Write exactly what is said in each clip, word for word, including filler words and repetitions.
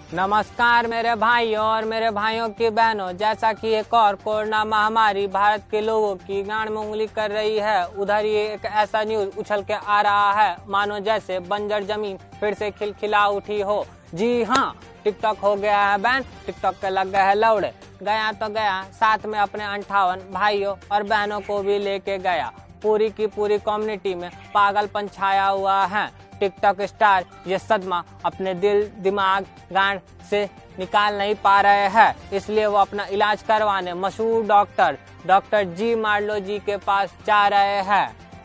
नमस्कार मेरे भाइयों और मेरे भाइयों की बहनों, जैसा कि एक और कोरोना महामारी भारत के लोगों की गांड में उंगली कर रही है, उधर ये एक ऐसा न्यूज उछल के आ रहा है मानो जैसे बंजर जमीन फिर से खिलखिला उठी हो। जी हाँ, टिकटॉक हो गया है बैन, टिकटॉक के लग गए हैं लौड़े। गया तो गया, साथ में अपने अंठावन भाइयों और बहनों को भी लेके गया। पूरी की पूरी कम्युनिटी में पागलपन छाया हुआ है। टिकटॉक स्टार ये सदमा अपने दिल दिमाग गांड से निकाल नहीं पा रहे हैं, इसलिए वो अपना इलाज करवाने मशहूर doctor doctor ji Marlo ji के पास जा रहे हैं।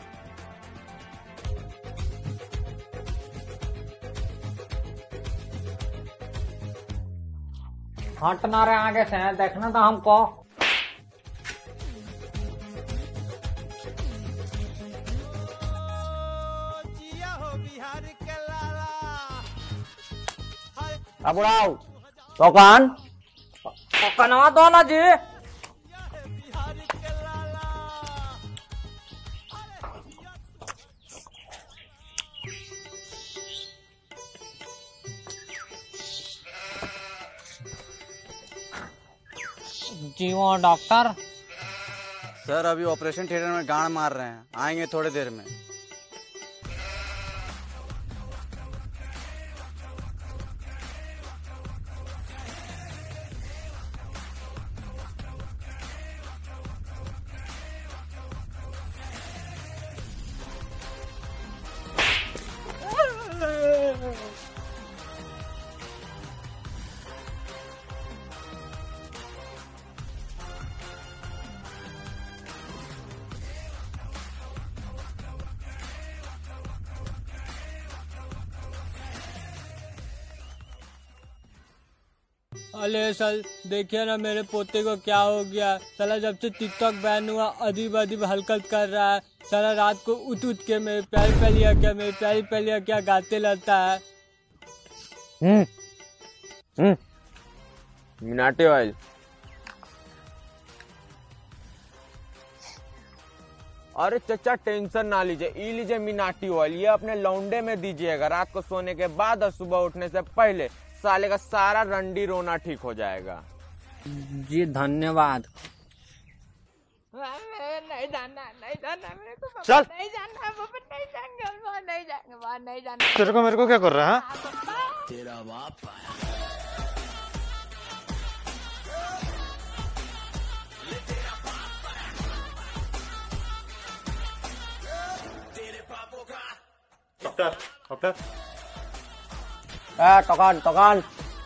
हटना रे आगे से, देखना था हमको। अब उड़ाओ तो कान कनवा दो ना जी। जी वो डॉक्टर सर अभी ऑपरेशन थिएटर में गांड मार रहे हैं, आएंगे थोड़ी देर में। अरे सर देखिए ना मेरे पोते को क्या हो गया। साला जब से टिकटॉक बैन हुआ अजीब अजीब हरकत कर रहा है। साला रात को उठ उठ के मेरे प्यार पे लिया क्या मेरे प्यार पे लिया क्या गाते रहता है। हम्म हम्म मिनाटी ऑयल। अरे चचा टेंशन ना लीजिए, ई लीजिए मिनाटी ऑयल, ये अपने लौंडे में दीजिएगा। रात को सोने के बाद और सुबह उठने से पहले साले का सारा रंडी रोना ठीक हो जाएगा। जी धन्यवाद। नहीं जाना नहीं जाना मेरे को, चल नहीं जाना पापा, नहीं जाएंगे वहाँ, नहीं जाएंगे वहाँ, नहीं जाना। तेरे को मेरे को क्या कर रहा है? तेरा बाप डॉक्टर डॉक्टर है। टकान टकान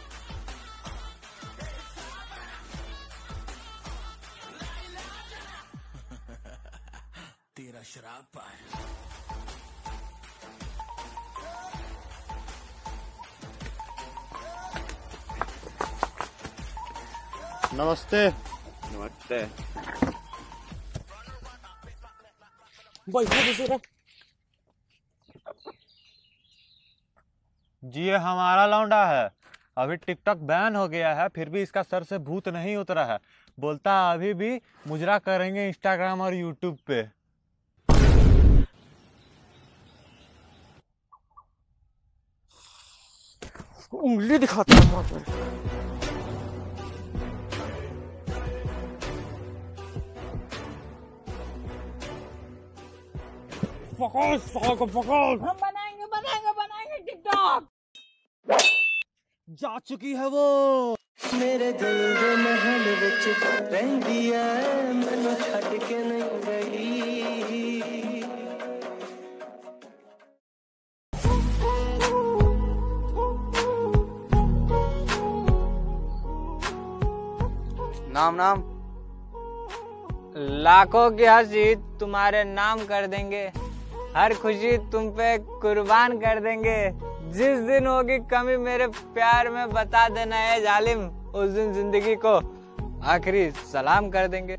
तेरा शराब पाए। नमस्ते। नमस्ते। जी ये हमारा लौंडा है। अभी टिकटॉक बैन हो गया है, फिर भी इसका सर से भूत नहीं उतरा है। बोलता है अभी भी मुजरा करेंगे इंस्टाग्राम और यूट्यूब पे। उंगली दिखाता हूँ। पकड़ पकड़ पकड़। हम बनाएंगे बनाएंगे बनाएंगे टिकटॉक। जा चुकी है वो। मेरे दिल दे महल विच रहंदी है, मैनू छड्ड के नहीं गई। नाम नाम लाखों की हंसी तुम्हारे नाम कर देंगे, हर खुशी तुम पे कुर्बान कर देंगे। जिस दिन होगी कमी मेरे प्यार में बता देना है जालिम, उस दिन जिंदगी को आखिरी सलाम कर देंगे।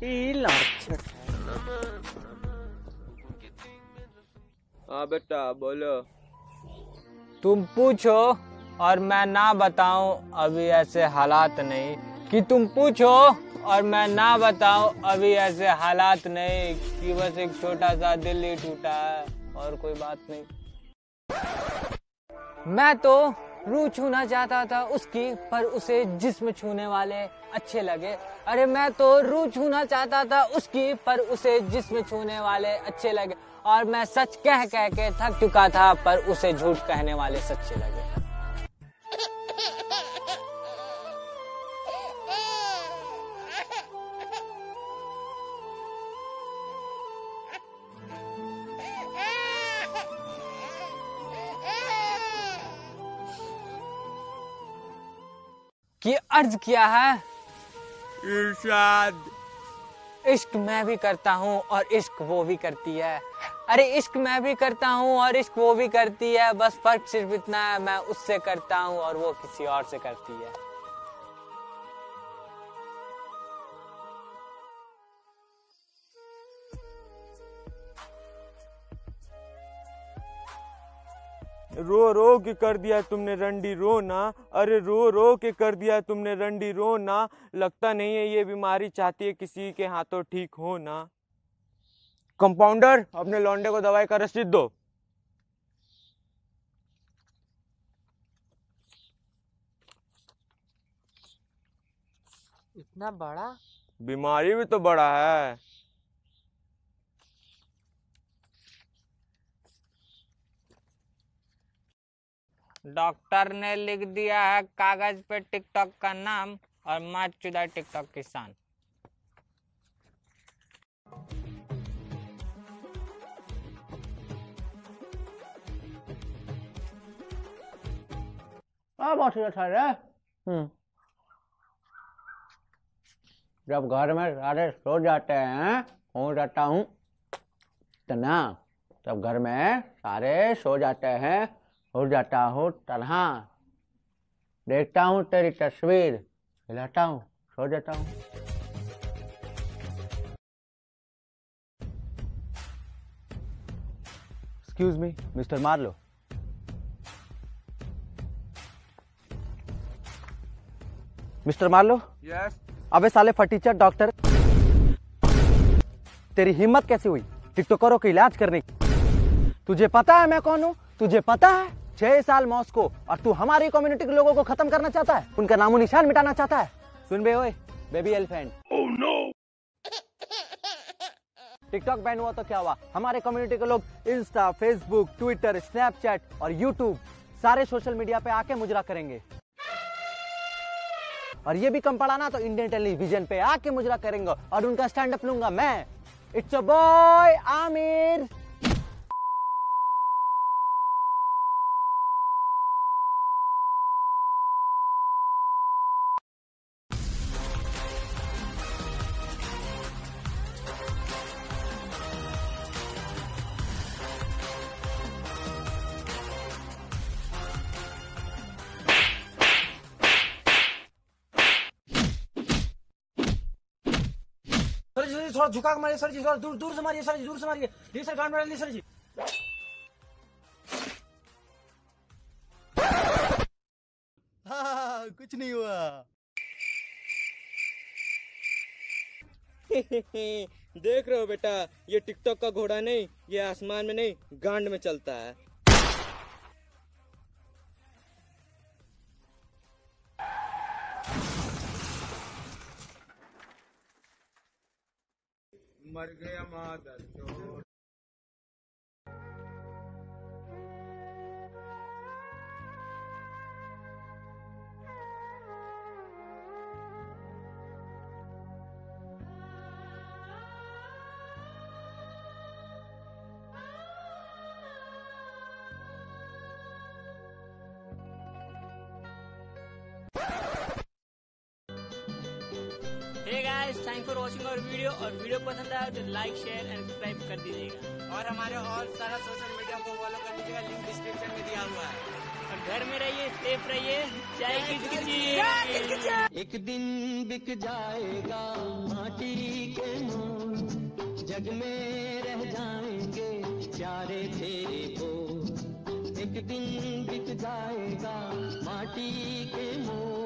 हाँ बेटा बोलो। तुम पूछो और मैं ना बताऊं, अभी ऐसे हालात नहीं कि तुम पूछो और मैं ना बताऊं, अभी ऐसे हालात नहीं कि बस एक छोटा सा दिल ही टूटा है और कोई बात नहीं। मैं तो रूह छूना चाहता था उसकी, पर उसे जिस्म छूने वाले अच्छे लगे। अरे मैं तो रूह छूना चाहता था उसकी, पर उसे जिस्म छूने वाले अच्छे लगे। और मैं सच कह कह के थक चुका था, पर उसे झूठ कहने वाले सच्चे लगे। कि अर्ज किया है इरशाद। इश्क मैं भी करता हूँ और इश्क वो भी करती है। अरे इश्क मैं भी करता हूँ और इश्क वो भी करती है, बस फर्क सिर्फ इतना है मैं उससे करता हूँ और वो किसी और से करती है। रो रो के कर दिया तुमने रंडी रोना, अरे रो रो के कर दिया तुमने रंडी रोना। लगता नहीं है ये बीमारी चाहती है किसी के हाथों ठीक होना। कंपाउंडर, अपने लौंडे को दवाई का रसीद दो। इतना बड़ा? बीमारी भी तो बड़ा है। डॉक्टर ने लिख दिया है कागज पे टिकटॉक का नाम और मार चुदा टिकटॉक किसान। बहुत हम्म जब घर में सारे सो जाते हैं, हो जाता हूँ तो ना, जब घर में सारे सो जाते हैं हो जाता हूँ तन्हा, देखता हूँ तेरी तस्वीर, हिलाता हूँ, सो जाता हूँ। Excuse me mister Marlo. Mister Marlo. Yes. अबे साले फटीचर डॉक्टर, तेरी हिम्मत कैसे हुई टिकटॉकरों का इलाज करने की? तुझे पता है मैं कौन हूँ? तुझे पता है? छह साल मॉस्को और तू हमारी कम्युनिटी के लोगों को खत्म करना चाहता है, उनका नामो निशान मिटाना चाहता है। सुन बे ओए baby elephant. Oh no. TikTok ban हुआ तो क्या हुआ? हमारे कम्युनिटी के लोग इंस्टा, फेसबुक, ट्विटर, स्नैपचैट और यूट्यूब सारे सोशल मीडिया पे आके मुजरा करेंगे। और ये भी कम पड़ा ना तो इंडियन टेलीविजन पे आके मुजरा करेंगे और उनका स्टैंड अप लूंगा मैं। It's a boy Aamir. Sir ji थोड़ा झुका के मारिए सर जी, थोड़ा दूर दूर से मारिए सर जी, दूर से मारिए। जी सर, गांड में डालिए सर जी। हाँ, कुछ नहीं हुआ। देख रहे हो बेटा, ये टिकटॉक का घोड़ा नहीं, ये आसमान में नहीं गांड में चलता है। मर गया मादर चोद। Hey guys, thanks for watching our video और वीडियो पसंद आया तो लाइक शेयर एंड सब्सक्राइब कर दीजिएगा और हमारे और सारा सोशल मीडिया को फॉलो कर दीजिएगा, लिंक डिस्क्रिप्शन में दिया हुआ है। और घर में रहिए, सेफ रहिए, चाय किचकिची। एक दिन बिक जाएगा माटी के मोल, जग में रह जाएंगे प्यारे तेरे को। एक दिन बिक जाएगा माटी के मोल।